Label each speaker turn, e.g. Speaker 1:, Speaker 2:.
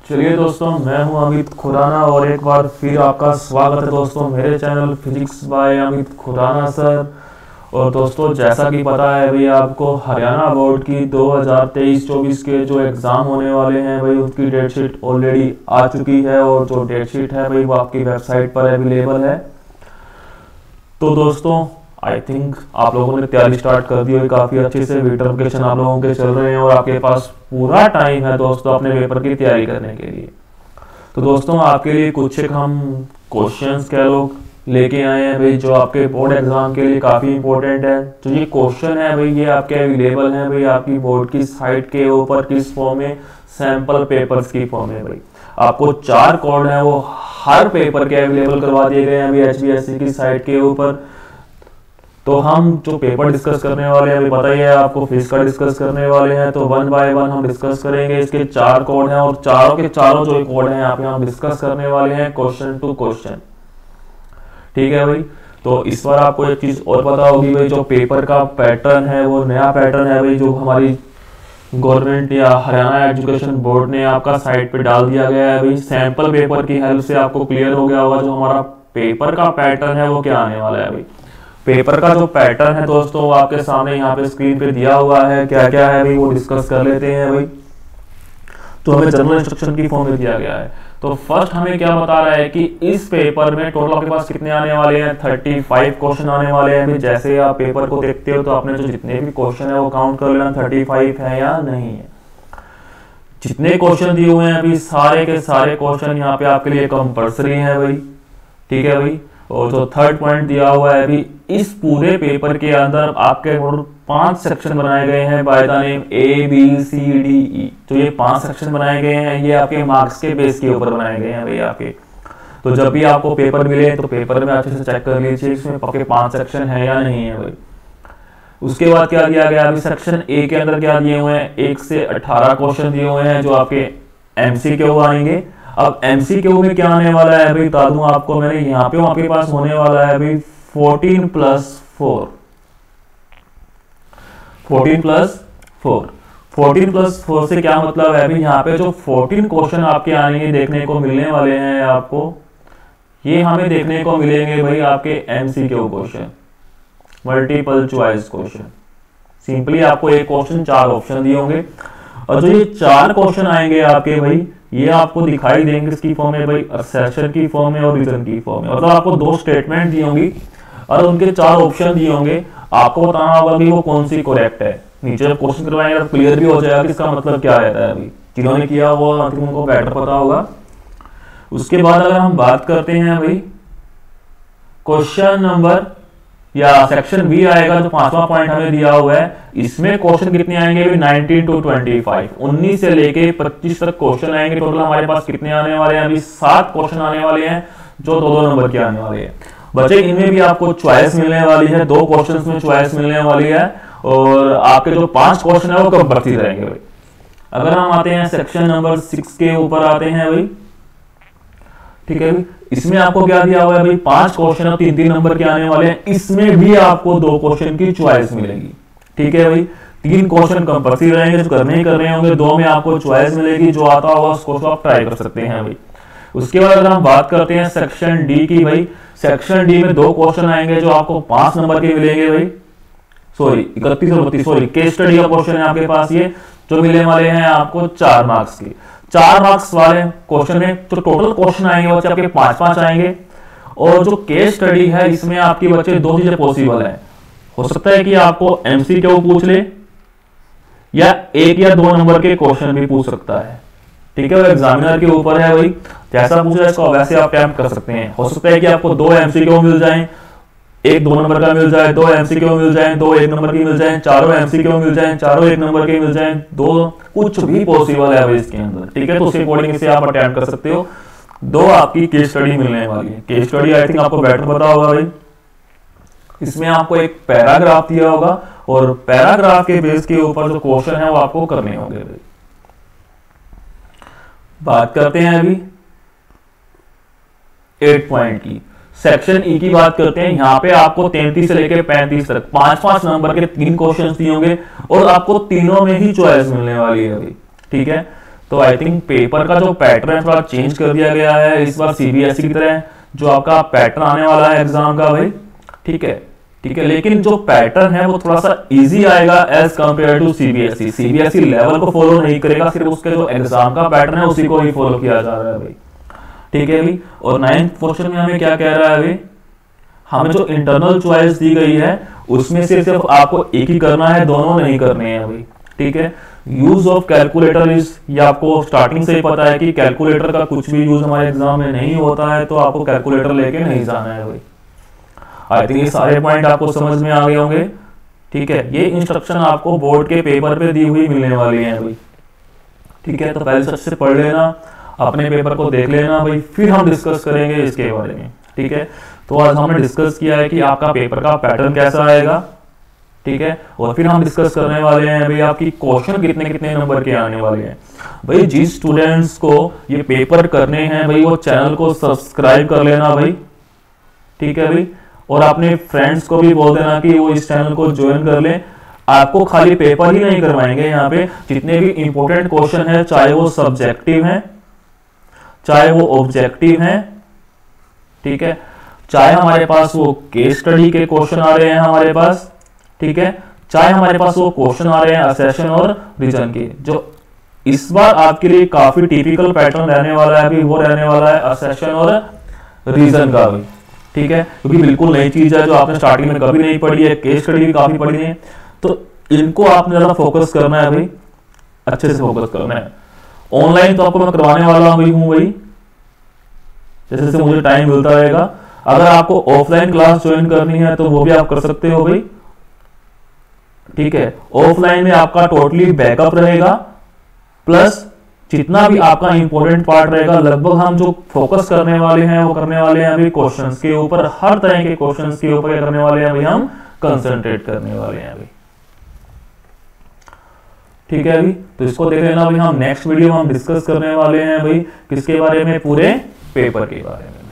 Speaker 1: चलिए दोस्तों, मैं हूं अमित खुराना और एक बार फिर आपका स्वागत है दोस्तों मेरे channel physics by Amit Khurana sir. और दोस्तों, जैसा कि पता है भाई आपको, हरियाणा बोर्ड की 2023-24 के जो एग्ज़ाम होने वाले हैं भाई, उसकी डेट शीट ऑलरेडी आ चुकी है और जो डेट शीट है भाई वो आपकी वेबसाइट पर अवेलेबल है। तो दोस्तों, आई थिंक आप लोगों ने तैयारी स्टार्ट कर दी होगी काफ़ी अच्छे से। विंटर वेकेशन आप लोगों के चल रहे हैं और आपके पास पूरा टाइम है दोस्तों अपने पेपर की तैयारी करने के लिए। तो दोस्तों, आपके लिए कुछ एक हम क्वेश्चंस कह लो लेके आए हैं भाई, जो आपके बोर्ड एग्जाम के लिए काफ़ी इंपॉर्टेंट है। जो ये क्वेश्चन है भाई, ये आपके अवेलेबल हैं भाई आपकी बोर्ड की साइट के ऊपर, किस फॉर्म में, सैंपल पेपर्स की फॉर्म में भाई। आपको 4 कोड हैं वो हर पेपर के अवेलेबल करवा दिए गए हैं अभी HBSC की साइट के ऊपर। तो हम जो पेपर डिस्कस करने वाले हैं, अभी पता ही है आपको, फिजिक्स का डिस्कस करने वाले हैं। तो 1 बाय 1 हम डिस्कस करेंगे। इसके 4 कोड हैं और चारों के चारों जो कोड हैं यहाँ पे हम डिस्कस करने वाले हैं क्वेश्चन टू क्वेश्चन। ठीक है भाई। तो इस बार आपको एक चीज और पता होगी भाई, जो पेपर का पैटर्न है वो नया पैटर्न है भाई, जो हमारी गवर्नमेंट या हरियाणा एजुकेशन बोर्ड ने आपका साइट पे डाल दिया गया है भाई। सैंपल पेपर की हेल्प से आपको क्लियर हो गया होगा जो हमारा पेपर का पैटर्न है वो क्या आने वाला है भाई। पेपर का जो पैटर्न है दोस्तों वो आपके सामने यहाँ पे स्क्रीन पे दिया हुआ है। क्या क्या है भाई वो डिस्कस कर लेते हैं भाई। तो हमें जनरल इंस्ट्रक्शन की फॉर्म में दिया गया है। तो फर्स्ट हमें क्या बता रहा है कि इस पेपर में टोटल आपके पास कितने आने वाले हैं, 35 क्वेश्चन आने वाले हैं। जैसे आप पेपर को देखते हो तो आपने जो जितने भी क्वेश्चन है वो काउंट कर लेना 35 है या नहीं है। जितने क्वेश्चन दिए हुए हैं अभी सारे के सारे क्वेश्चन यहाँ पे आपके लिए कंपल्सरी है भाई। ठीक है भाई। और जो थर्ड पॉइंट दिया हुआ है अभी, इस पूरे पेपर के अंदर आपके 5 सेक्शन बनाए गए हैं बाय द नेम ABCDE। तो ये 5 सेक्शन बनाए गए हैं, ये आपके मार्क्स के बेस के ऊपर बनाए गए हैं भाई आपके। तो जब भी आपको पेपर मिले तो पेपर में अच्छे से चेक कर लीजिए इसमें पक्के 5 सेक्शन है या नहीं है भाई। उसके बाद क्या दिया गया अभी, सेक्शन A के अंदर क्या दिए हुए हैं, 1 से 18 क्वेश्चन दिए हुए हैं जो आपके MCQ आएंगे। अब MCQ में क्या आने वाला है भाई, बता दूं आपको मैंने, यहाँ पे आपके पास होने वाला है भाई 14+4। 14+4 से क्या मतलब है भाई, यहाँ पे जो 14 क्वेश्चन आपके आएंगे देखने को मिलने वाले हैं आपको, ये हमें देखने को मिलेंगे भाई आपके MCQ question, multiple choice question. Simply आपको एक क्वेश्चन 4 ऑप्शन दिए होंगे और जो ये 4 क्वेश्चन आएंगे आपके भाई, ये आपको दिखाई देंगे इसकी फॉर्म में भाई, असर्शन की फॉर्म में और रीजन की फॉर्म में। मतलब आपको 2 स्टेटमेंट दी होंगी और उनके 4 ऑप्शन दिए होंगे। आपको बताना होगा कि वो कौन सी करेक्ट है। नीचे जब क्वेश्चन करवाएंगे तो क्लियर भी हो जाएगा कि इसका मतलब क्या रहता है भाई। जिन्होंने किया वो उनको बेटर पता होगा। उसके बाद अगर हम बात करते हैं भाई क्वेश्चन नंबर या सेक्शन B आएगा, जो 5वां पॉइंट हमें दिया हुआ है, इसमें क्वेश्चन कितने आएंगे भी 19 to 25, 19 से लेके 25 तक क्वेश्चन आएंगे। टोटल हमारे पास कितने आने वाले हैं अभी, 7 क्वेश्चन आने वाले हैं जो 2-2 नंबर के आने वाले हैं बच्चे। इनमें भी आपको चॉइस मिलने वाली है, 2 क्वेश्चन में चॉइस मिलने वाली है और आपके जो 5 क्वेश्चन है वो कंपल्सरी रहेंगे भाई। अगर हम आते हैं सेक्शन नंबर 6 के ऊपर आते हैं भाई। ठीक है भाई, इसमें आपको क्या दिया हुआ है भाई, 5 क्वेश्चन और 3-3 नंबर के आने वाले हैं। इसमें भी आपको 2 क्वेश्चन की चॉइस मिलेगी। ठीक है भाई, 3 क्वेश्चन कंपल्सरी रहेंगे जो करने ही करने होंगे, 2 में आपको चॉइस मिलेगी, जो आता होगा उसको आप ट्राई कर सकते हैं भाई। उसके बाद अगर हम बात करते हैं सेक्शन D की भाई, सेक्शन D में 2 क्वेश्चन आएंगे जो आपको 5 नंबर के मिलेंगे भाई। सॉरी 31 और 32, सॉरी केस स्टडी का क्वेश्चन है आपके पास, ये जो मिलने वाले हैं आपको 4 मार्क्स के। 4 मार्क्स वाले क्वेश्चन में जो टोटल क्वेश्चन आएंगे बच्चे आपके 5-5 आएंगे। और जो केस स्टडी है इसमें आपकी बच्चे 2 चीजें पॉसिबल है। हो सकता है कि आपको MCQ पूछ ले या 1 या 2 नंबर के क्वेश्चन भी पूछ सकता है। ठीक है, वो एग्जामिनर के ऊपर है भाई, जैसा पूछा इसको वैसे आप अटेम्प्ट कर सकते हैं। हो सकता है कि आपको 2 MCQ मिल जाएं, 1 2 नंबर का मिल जाए, 2 MCQ मिल जाए, 2 1 नंबर की मिल जाए, चारों MCQ मिल जाए, चारों 1 नंबर के मिल जाए, 2 कुछ भी पॉसिबल है भाई इसके अंदर। ठीक है, तो उसके अकॉर्डिंग से आप अटेम्प्ट कर सकते हो। 2 आपकी केस स्टडी मिलने वाली है। केस स्टडी आई थिंक आपको बेटर पता होगा भाई। इसमें आपको एक पैराग्राफ दिया होगा और पैराग्राफ के बेस के ऊपर जो क्वेश्चन है वो आपको करने होंगे भाई। बात करते हैं अभी 8 पॉइंट की, सेक्शन E की बात करते हैं। यहाँ पे आपको 33 से लेकर 35 तक 5-5 नंबर के 3 क्वेश्चन दिए होंगे और आपको तीनों में ही चॉइस मिलने वाली है अभी। ठीक है, तो आई थिंक पेपर का जो पैटर्न है थोड़ा चेंज कर दिया गया है इस बार सीबीएसई की तरह, जो आपका पैटर्न आने वाला है एग्जाम का भाई, ठीक है, ठीक है। लेकिन जो पैटर्न है वो थोड़ा सा इजी आएगा as compared to CBSE. CBSE level को फॉलो नहीं करेगा, सिर्फ उसके जो एग्जाम का पैटर्न है उसी को ही फॉलो किया जा रहा है भाई, ठीक है भाई। और 9th क्वेश्चन में हमें क्या कह रहा है भाई, हमें जो इंटरनल चॉइस दी गई है उसमें से सिर्फ आपको एक ही करना है, दोनों नहीं करने हैं भाई, ठीक है। यूज ऑफ कैलकुलेटर इज, ये आपको स्टार्टिंग से ही पता है कि कैलकुलेटर का कुछ भी यूज हमारे एग्जाम में नहीं होता है, तो आपको कैलकुलेटर लेके नहीं जाना है भाई। आई थिंक ये सारे पॉइंट आपको समझ में आ गए होंगे, ठीक है। ये इंस्ट्रक्शन आपको बोर्ड के पेपर पे दी हुई मिलने वाली है भाई, ठीक है। तो पहले सबसे पढ़ लेना, अपने पेपर को देख लेना भाई, फिर हम डिस्कस करेंगे इसके बारे में, ठीक है। तो आज हमने डिस्कस किया है कि आपका पेपर का पैटर्न कैसा आएगा, ठीक है। और फिर हम डिस्कस करने वाले हैं भाई आपकी क्वेश्चन कितने कितने नंबर के आने वाले हैं भाई। जिस स्टूडेंट्स को ये पेपर करने हैं भाई वो चैनल को सब्सक्राइब कर लेना भाई, ठीक है भाई। और अपने फ्रेंड्स को भी बोल देना कि वो इस चैनल को ज्वाइन कर लें। आपको खाली पेपर ही नहीं करवाएंगे, यहाँ पे जितने भी इंपॉर्टेंट क्वेश्चन है, चाहे वो सब्जेक्टिव है, चाहे वो ऑब्जेक्टिव है, ठीक है, चाहे हमारे पास वो केस स्टडी के क्वेश्चन आ रहे हैं हमारे पास, ठीक है, चाहे हमारे पास वो क्वेश्चन आ रहे हैं असेशन और रीजन के। जो इस बार आपके लिए काफी टिपिकल पैटर्न रहने वाला है अभी, वो रहने वाला है असेशन और रीजन का भी, ठीक है, क्योंकि बिल्कुल नई चीज है जो आपने स्टार्टिंग में कभी नहीं पढ़ी है, केस स्टडी भी काफी पढ़ी है, तो इनको आपने ज्यादा फोकस करना है भाई, अच्छे से फोकस करना है। ऑनलाइन तो आपको मैं करवाने वाला हूं भाई, जैसे जैसे मुझे टाइम मिलता रहेगा। अगर आपको ऑफलाइन क्लास ज्वाइन करनी है तो वो भी आप कर सकते हो भाई, ठीक है। ऑफलाइन में आपका टोटली बैकअप रहेगा, प्लस जितना भी आपका इंपॉर्टेंट पार्ट रहेगा, लगभग हम जो फोकस करने वाले हैं वो करने वाले हैं अभी क्वेश्चंस के ऊपर, हर तरह के क्वेश्चंस के ऊपर करने वाले हैं अभी हम कंसंट्रेट करने वाले हैं अभी, ठीक है अभी। तो इसको देख लेना भाई, हम नेक्स्ट वीडियो में हम डिस्कस करने वाले हैं भाई किसके बारे में, पूरे पेपर के बारे में।